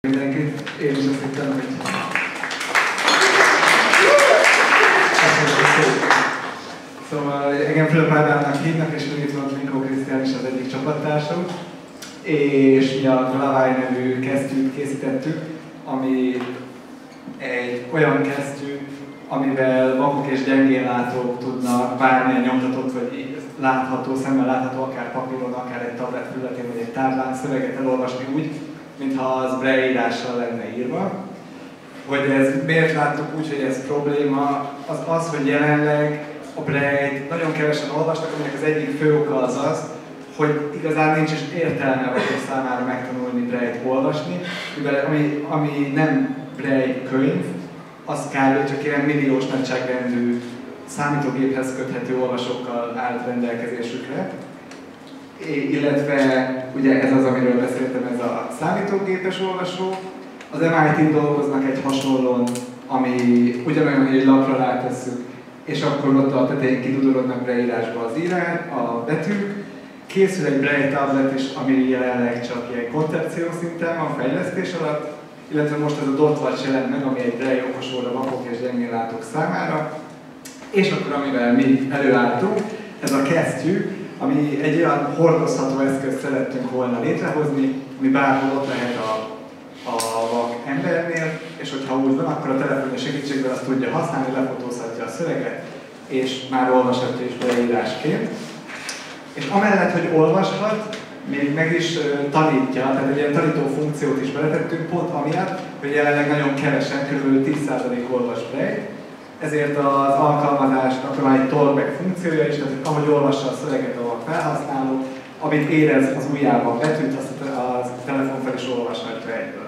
Mindenkit. Én is azt hittem, hogy... Szóval engem Fülöp Ádámnak hívnak, és itt van Minkó Krisztián is az egyik csapattársunk. És mi a Glavai nevű kesztyűt készítettük, ami egy olyan kesztyű, amivel vakok és gyengénlátók tudnak bármilyen nyomtatott, vagy látható, szemmel látható, akár papíron, akár egy tablet felületén, vagy egy táblán szöveget elolvasni úgy, mintha az braille írással lenne írva. Hogy ez miért láttuk úgy, hogy ez probléma, az, hogy jelenleg a braille-t nagyon kevesen olvasnak, aminek az egyik fő oka az, hogy igazán nincs is értelme vakok számára megtanulni braille-t olvasni, mivel ami nem braille könyv, az kb. Csak ilyen milliós nagyságrendű számítógéphez köthető olvasókkal állt rendelkezésükre. Illetve ugye ez az, amiről beszéltem, ez a számítógépes olvasó. Az MIT-n dolgoznak egy hasonlón, ami ugyanolyan, hogy egy lapra rátesszük, és akkor ott a tetején kidudorodnak braille-írásba a betűk. Készül egy braille tablet is, ami jelenleg csak ilyen koncepció szinten van, fejlesztés alatt, illetve most ez a DotWatch jelent meg, ami egy braille okosóra vakok és gyengénlátók számára. És akkor amivel mi előálltunk, ez a kesztyű, ami egy olyan hordozható eszközt szerettünk volna létrehozni, ami bárhol ott lehet a vak embernél, és hogyha úgy van, akkor a telefonja segítségével azt tudja használni, lefotózhatja a szöveget, és már olvashatja is leírásként. És amellett, hogy olvashat, még meg is tanítja, tehát egy ilyen tanító funkciót is beletettünk, pont amiatt, hogy jelenleg nagyon kevesen, kb. 10% olvas braille, ezért az alkalmazásnak van egy talkback funkciója is, tehát ahogy olvassa a szöveget a felhasználó, amit érez az ujjában betűt, azt a telefon fel is olvashatja egyből.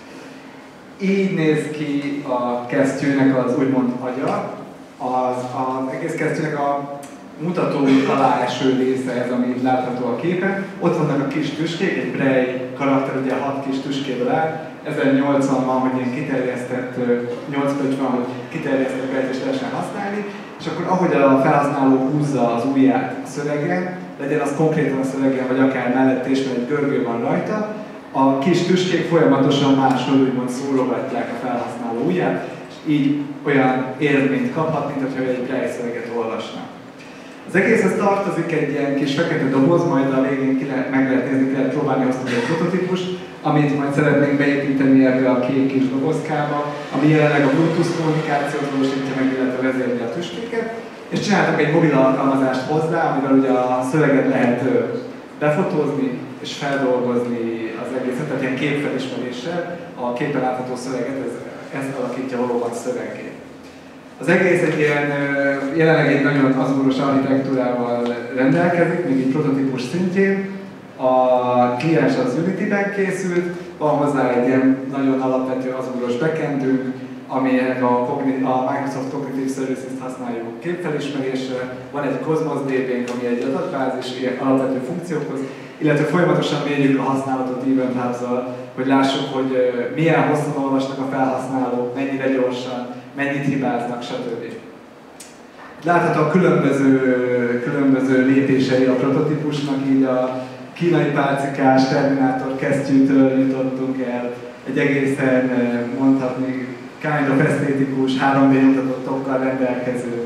Így néz ki a kesztyűnek az úgymond agya. Az egész kesztyűnek a mutató alá eső része ez, ami látható a képen. Ott vannak a kis tüskék, egy braille karakter, ugye 6 kis tüskéből áll. 1080 van, hogy ilyen kiterjesztett, 850, hogy kiterjesztett braille-t is lehessen használni. És akkor ahogy a felhasználó húzza az ujját a szövegen, legyen az konkrétan a szövegen, vagy akár mellett és egy görgő van rajta, a kis tüskék folyamatosan máshol úgymond szólogatják a felhasználó ujját, és így olyan élményt kaphat, mint hogyha egy braille szöveget olvasna. Az egészhez tartozik egy ilyen kis fekete doboz, majd a végén meg lehet nézni, lehet próbálni hoztunk egy prototípus, amit majd szeretnénk beépíteni ebbe a kék kis dobozkába, ami jelenleg a Bluetooth kommunikációt valósítja meg, illetve vezérli a tüskéket. És csináltak egy mobil alkalmazást hozzá, amivel ugye a szöveget lehet befotózni és feldolgozni az egészet, tehát ilyen képfelismeréssel a képen látható szöveget, ez alakítja valóban szöveggé. Az egész egy ilyen, jelenleg egy nagyon azuros architektúrával rendelkezik, még egy prototípus szintjén. A kliens az Unity-ben készült, van hozzá egy ilyen nagyon alapvető azuros backendünk, aminek a Microsoft Cognitive Services-t használjuk képfelismerésre, van egy Cosmos DB-nk, ami egy adatbázis, ilyen alapvető funkciókhoz, illetve folyamatosan mérjük a használatot Event Hubs-zal, hogy lássuk, hogy milyen hosszan olvasnak a felhasználók, mennyire gyorsan, mennyit hibáznak, stb. Láthatóan különböző lépései a prototípusnak, így a kínai pálcikás Terminátor kesztyűtől jutottunk el egy egészen mondhatni kind of esztétikus, 3D nyomtatottokkal rendelkező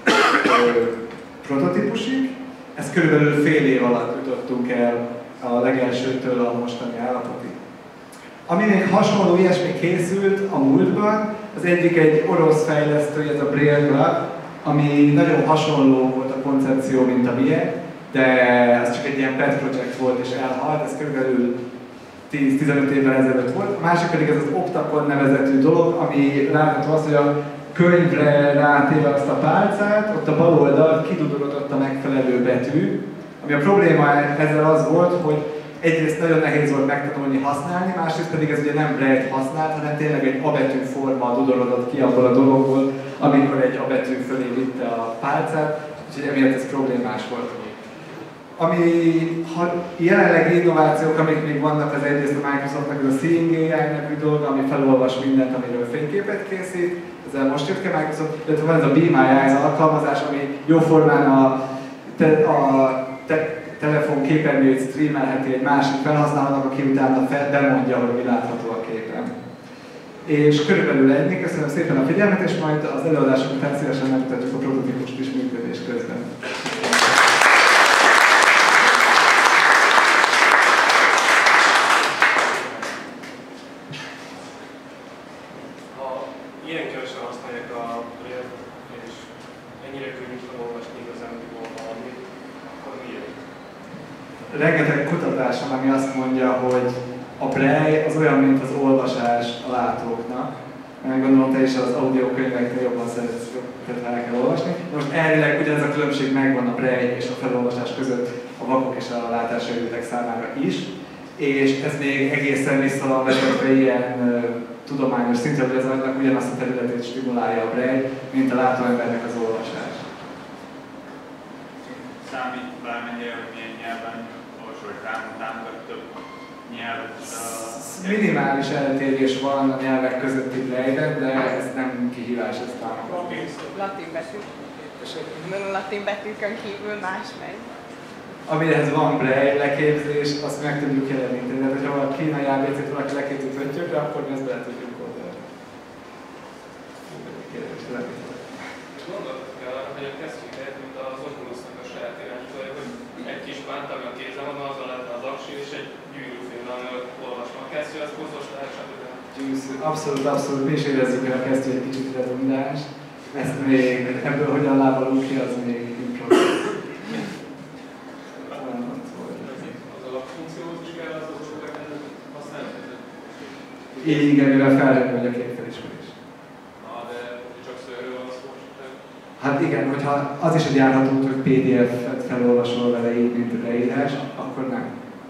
prototípusig. Ez körülbelül fél év alatt jutottunk el a legelsőtől a mostani állapotig. Ami még hasonló ilyesmi készült a múltban, az egyik egy orosz fejlesztő, ez a Braille Glove, ami nagyon hasonló volt a koncepció, mint a milyen, de ez csak egy ilyen pet project volt és elhalt, ez körülbelül 10-15 évvel ezelőtt volt. A másik pedig ez az Optacon nevezetű dolog, ami látható az, hogy a könyvre rátéve azt a pálcát, ott a bal oldalt kidudorodott a megfelelő betű, ami a probléma ezzel az volt, hogy egyrészt nagyon nehéz volt megtanulni használni, másrészt pedig ez ugye nem braille-t használt, hanem tényleg egy A betű forma dudorodott ki abból a dologból, amikor egy A betű fölé vitte a pálcát, úgyhogy emiatt ez problémás volt. Ami jelenlegi innovációk, amik még vannak, az egyrészt a Microsoftnak ez a Seeing AI nevű dolga, ami felolvas mindent, amiről fényképet készít, ezzel most jött ki a Microsoft, illetve van ez a Be My Eyes alkalmazás, ami jóformán a telefon képernyőjét streamelheti egy másik felhasználónak, aki utána bemondja, hogy mi látható a képen. És körülbelül ennyi, köszönöm szépen a figyelmet, és majd az előadások után szívesen megmutatjuk a prototípust is működés közben. Ha ilyen kevesen használják a Braille, és ennyire könnyű felolvasni igazándiból valamit, akkor miért? Rengeteg kutatás van, ami azt mondja, hogy a Braille az olyan, mint az olvasás a látóknak. Mert gondolom, te is az audiokönyveknél jobban szeretsz, tehát el kell olvasni. Most elvileg ugyanez a különbség megvan a Braille és a felolvasás között a vakok és a látássérültek számára is. És ez még egészen vissza van vezetve ilyen tudományos szintre, hogy az agynak ugyanazt a területét stimulálja a Braille, mint a látóembernek az olvasás. Számít bármennyire, hogy milyen nyelven olvasol, hogy támogat több nyelvet? Minimális eltérés van a nyelvek közötti Braille-ben, de ez nem kihívás, ez támogatni. Latin betűk. Latin betűkön kívül más megy. Amihez van Braille leképzés, azt meg tudjuk jeleníteni. Tehát, hogyha a kínai ABC-t valaki leképzít öttyökre, akkor mi ezt bele tudjuk oldani. Gondoltok el, hogy a kesztyűket, mint az Oculusnak a saját irányítója, hogy egy kis pánt, ami a kézzel van, azon lenne az aksi, és egy gyűrűfilm, amivel olvasom a kesztyű, az buzos lehet, stb. Abszolút, abszolút. Mi is érezzük, hogy a kesztyű egy kicsit redundáns. Ezt még, ebből hogyan lábalunk ki, az még improvizáció. Az alapfunkciót is kell az olvasókat használni? Igen, mivel felhőn vagy a képfelismerés. De csak szőről van szó. Hát igen, hogyha az is egy járható út, hogy PDF-et felolvasol vele így, mint a leírás, akkor nem.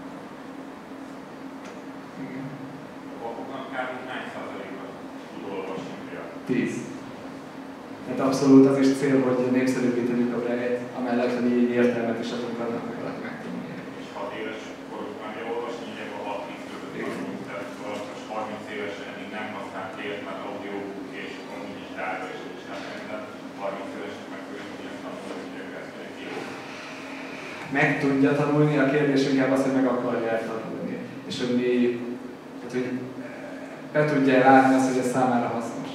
Igen. Vakoknak kb. Hány százalékban tud olvasni? 10. Tehát abszolút az is cél, hogy népszerűbbé tegyük a Braille-t, amellett, hogy így értelmet is adunk annak, hogy valaki megtanulja. És 6 éves korukban olvasni, ugye a 6-10 között tanulunk, tehát valaki 30 évesen még nem használt Braille-t, mert audiobook és amúgy is drága és nem minden. 30 évesen meg tudják tanulni, hogy ezt egy jó. Meg tudja tanulni, a kérdés inkább az, hogy meg akarja tanulni. És hogy mi, tehát, hogy be tudja látni azt, hogy ez számára hasznos.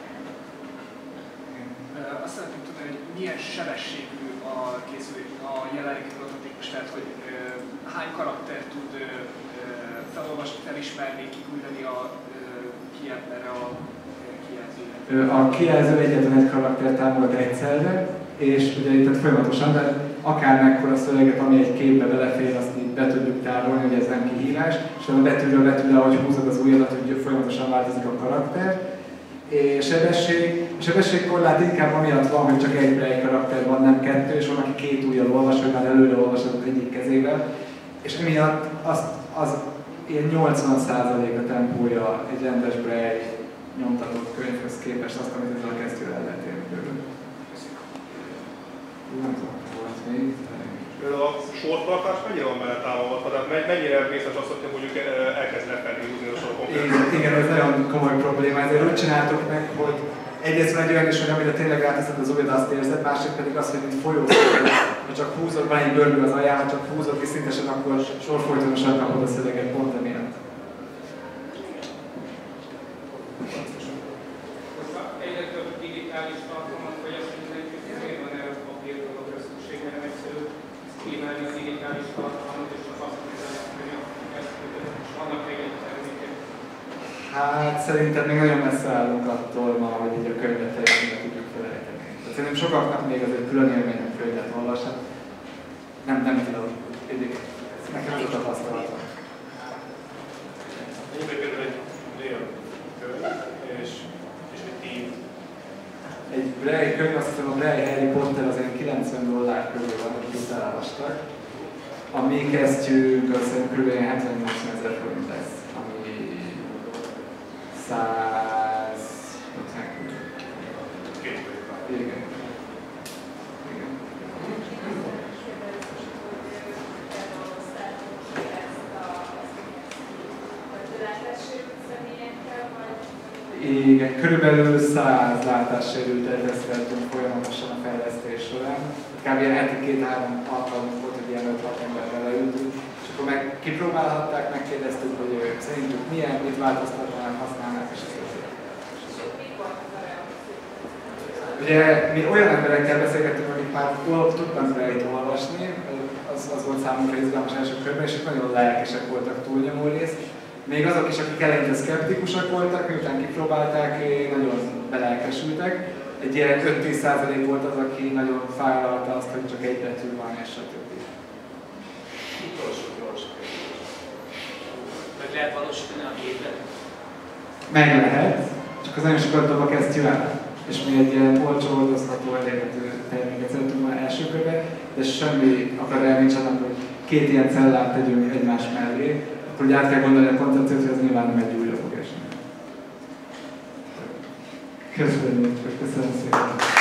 Azt szeretném tudni, hogy milyen sebességű a jelenlegi prototípus, tehát hogy hány karakter tud felolvasni, felismerni, kiküldeni a kijelzőre a kijelzőre. A kijelző egyetlen egy karakter támogat egyszerre, és ugye itt folyamatosan, de akár mekkora szöveget, ami egy képbe belefér, azt így be tudjuk tárolni, hogy ez nem kihívás, és a betűről betűre, ahogy húzod az ujjadat, hogy folyamatosan változik a karakter. És sebességkorlát inkább amiatt van, hogy csak egy Braille karakter van, nem kettő, és van, aki két ujjal olvas, vagy már előre olvasod az egyik kezével. És emiatt az ilyen 80% a tempója egy rendes Braille nyomtatott könyvhöz képest azt, amit ezzel a kesztyűvel el lehet érni körül. Nem tudom, volt még. A sortartás mennyire van benne támogatva? Tehát mennyire vészes az, hogy mondjuk elkezd lefelé húzni a sorokon? Igen, ez nagyon komoly probléma. Ezért úgy csináltuk meg, hogy egyrészt van egy olyan is, hogy amire tényleg ráteszed az ujjad, azt érzed, másik pedig az, hogy mint folyószól, ha csak húzod, van egy görbű az alján, ha csak húzod és szintesen, akkor sorfolytonosan kapod a szöveget pont emiatt. Egyre több digitális tartalmat, vagy azt mondjuk, hogy miért van erre a papírdologra szükség, mert egyszerű kívánni a digitális tartalmat, és csak azt mondani, hogy és vannak még egy termékek. Hát szerintem még nagyon messze állunk attól ma, hogy így a könyvet teljesen tudjuk felejteni. Szerintem sokaknak még azért külön élmény, hogy könyvet olvasnak. Nem tudom, nekem ez a tapasztalatom. Mondjuk például egy Braille könyv, és egy team. Egy Braille könyv, azt hiszem a Braille Harry Potter az ilyen $90 körül van, hogy itt elolvastak. A mi kesztyűnk az kb. 78 000 forint lesz, ami 150 körül. Igen. Igen, körülbelül 100 látássérültet teszteltünk folyamatosan a fejlesztés során. Kb. Heti 2-3 alkalmunk volt, hogy ilyen 5-6 emberrel leültünk, és akkor meg kipróbálhatták, megkérdeztük, hogy szerintük milyen, mit változtatnának, használnák, és ezt Ugye mi olyan emberekkel beszélgettünk, akik már tudnak rejt olvasni, az volt számunkra izgalmas első körben, és nagyon lelkesek voltak túlnyomó részt. Még azok is, akik eleinte szkeptikusak voltak, miután kipróbálták, nagyon belelkesültek. Egy ilyen 5-10% volt az, aki nagyon fájlalta azt, hogy csak egy betű van, és stb. Utolsó gyors kérdés. Meg lehet valósítani a képet? Meg lehet, csak az nagyon sokat dob a kesztyű át. És mi egy ilyen olcsó hordozható elérhető terméket szeretünk volna első körbe, de semmi akadálya nincs annak, hogy két ilyen cellát tegyünk egymás mellé, akkor ugye át kell gondolni a koncepciót, hogy ez nyilván nem egy újra fog esni. Köszönöm szépen!